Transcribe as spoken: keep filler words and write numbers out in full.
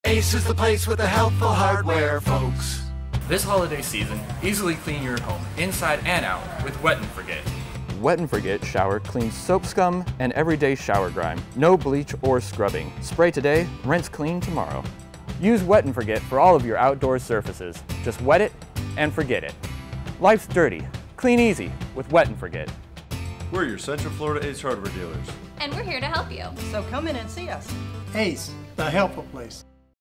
Ace is the place with the helpful hardware, folks. This holiday season, easily clean your home, inside and out, with Wet Forget. Wet Forget shower cleans soap scum and everyday shower grime. No bleach or scrubbing. Spray today, rinse clean tomorrow. Use Wet Forget for all of your outdoor surfaces. Just wet it and forget it. Life's dirty. Clean easy with Wet Forget. We're your Central Florida Ace hardware dealers. And we're here to help you. So come in and see us. Ace, the helpful place.